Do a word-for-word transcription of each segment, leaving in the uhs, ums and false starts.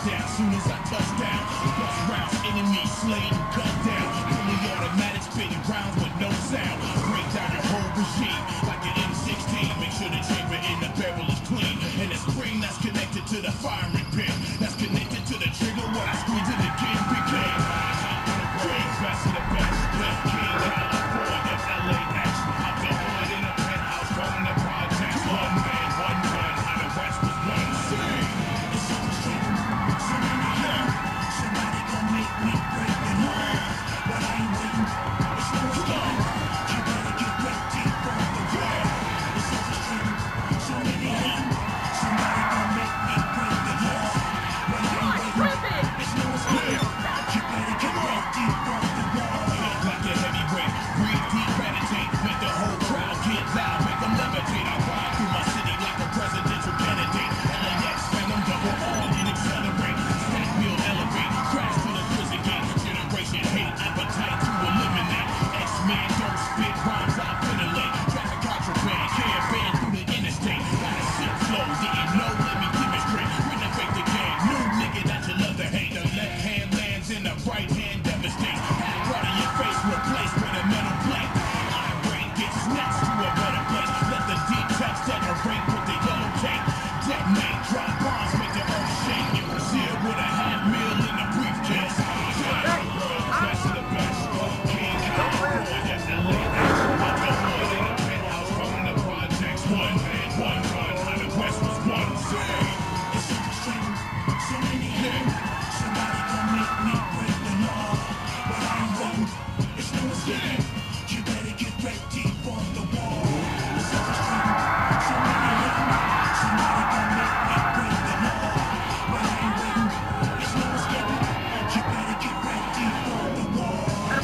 down. Soon as I touch down, bust rounds, enemy slain, cut down. Fully automatic, spitting rounds with no sound. Break down your whole regime like an M sixteen. Make sure the chamber in the barrel is clean. And the spring that's connected to the firing pin, that's connected to the trigger when I squeeze it again. Became great, best of the best. Left King, California, L A X. Out the hood in a penthouse, running the projects. One man, one gun, how the West was one. Sing. It's so true. Somebody gon' make me break the law, but I ain't waiting. It's no stop. You better get ready for the war. It's so true. So many hating. Somebody gon' make me break the law, but I ain't waiting. It's no stop. You better get ready for the war. Like a heavyweight, breathe deep, meditate, make the whole crowd get loud, make them levitate. I ride through my city like a presidential candidate. L A X, phantom double on and accelerate. Stack wheel elevate, crash to the prison gate. Generation hate, appetite to eliminate. X-Men don't spit rhymes, I ventilate. Traffic contraband, caravan through the interstate. Got a shit flow, didn't know, let me demonstrate. Renovate the game, new nigga that you love to hate. The left hand lands in the right hand devastate. Half right in your face, replaced with a metal plate. Iron brain gets snatched to a better place. Let the deep text decorate with the yellow tape. Detonate, drop bombs, make the earth shake. You seal with a half meal in a briefcase. Best of the best. King California, L A X. Out the hood in a penthouse, running the projects. One man, one gun, how the West was one. Sing. It's so strange, so many hate. Somebody gon' make me break the law, but I ain't waiting. It's no escape. You better get ready for the war. It's so strange, so many hate. Somebody gon' make me break the law, but I ain't waiting. It's no escape. You better get ready for the war.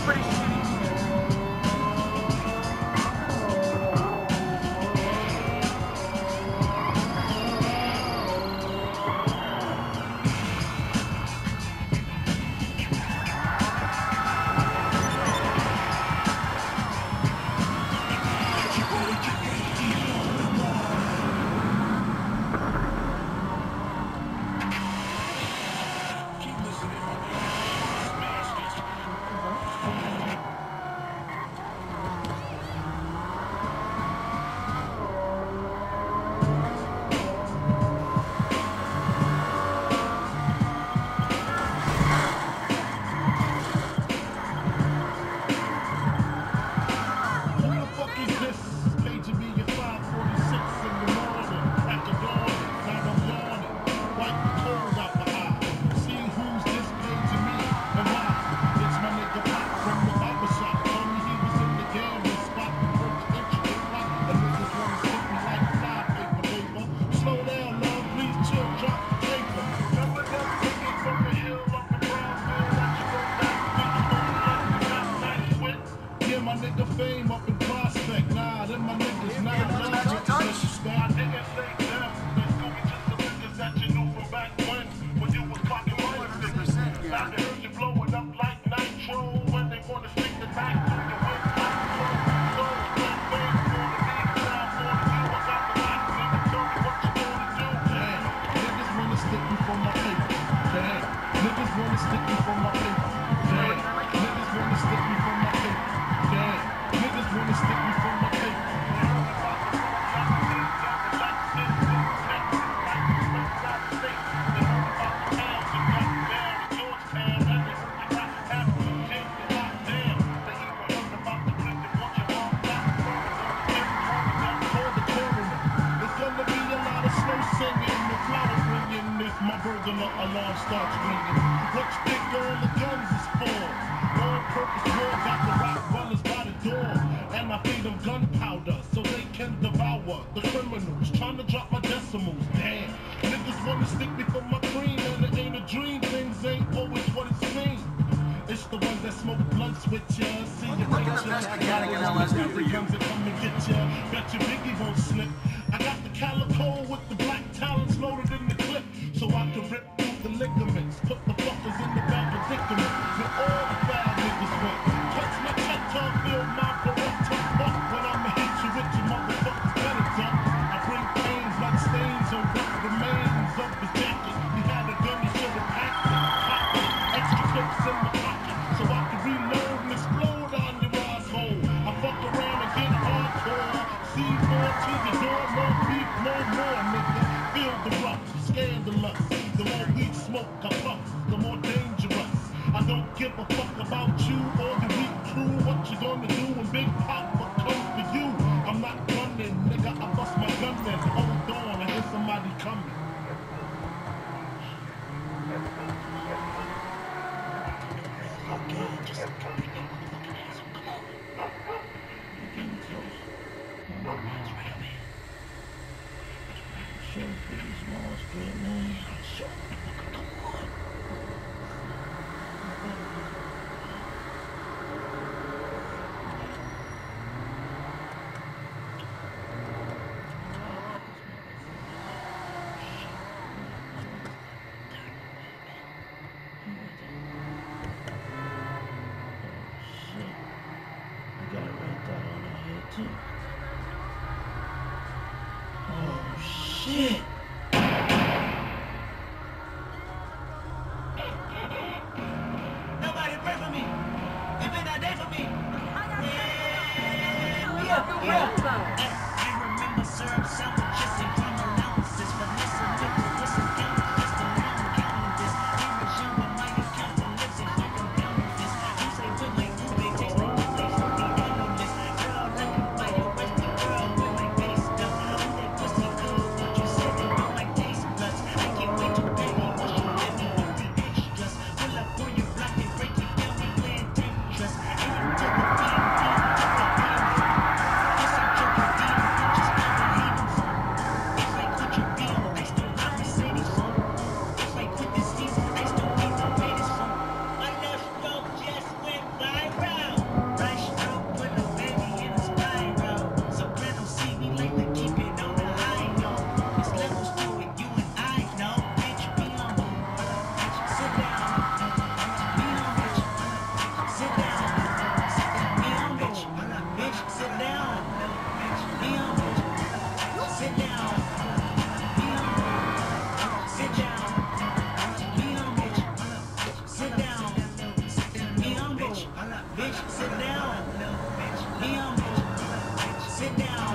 Alarm starts ringing. What you think all the guns is for? All-purpose war got the rock runners by the door, and I feed them gunpowder so they can devour the criminals. Trying to drop my decimals. Damn, niggas wanna stick me for my cream, and it ain't a dream. Things ain't always what it seems. It's the ones that smoke blunts with ya. See you later. The guns that come and get ya. Bet your Biggie won't slip. I got the calico with the black talons loaded in the clip, so I can rip through the ligaments. Put the fuckers in the bad predicament. Where all the bad niggas went. Touch my check, tongue, feel my beretta. Fuck when I'ma hit you with your motherfuckers better duck. I bring pain, blood stains, or rough remains of his jacket. He had a gun, he should've shit. Oh shit. Nobody pray for me. It's been a day for me. Yeah, yeah, yeah. I remember syrup sandwiches and crime allowances. Vanessa took the listen down the list and now I'm counting this. Here is young but my account for lives and here I'm down with this. You say with my food, they taste like the place of the analyst. Girl, I can buy your Westie girl with my face stuff. Oh, that pussy good, what you said it on my taste buds. I can't wait to baby once you let me with the extras. Pull up on your block and break it down, we playing Tetris. Aim to the P M D, to the P M D. Yes, I'm joking, D, just how I hate them. If I quit your deal, I still ride Mercedes phone. If I quit this season, I still be the greatest phone. My left stroke just went viral. Right stroke put a baby in a spiral. Soprano see me like to keep it on the high note. There's levels to it, you and I know. Bitch, be humble. Sit down. Be humble. Sit down. Be humble. Bitch, sit down. Be humble. Sit down. Be humble. Sit down. Be humble. Sit down. Be humble. Bitch, sit down. Be humble. Sit down.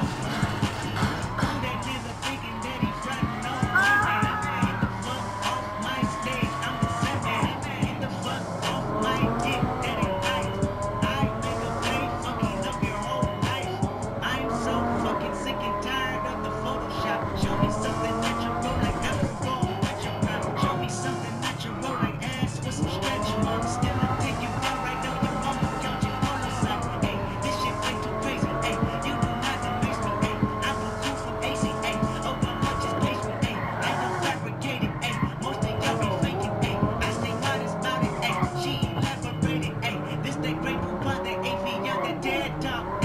Who that nigga thinking that he frontin' on me? Get the fuck off my stage, I'm the Sandman. Get the fuck off my dick, that ain't nice. I make a play, fucking up your whole life. I'm so fucking sick and tired of the Photoshop. Show me something natural like Afro with your prop. Show me something natural like ass with some stretch marks. Still I take you down right now, your mama count your polo socks. Ay, this shit way too crazy. Ay, you do not amaze me. Ay, I'm a cool from A C. Ay, Obama just page me. Ay, I know fabricated. Ay, most of y'all be faking. Ay, I stay modest about it. Ay, she elaborated. Ay, this that great poupon that ate me out the dead top.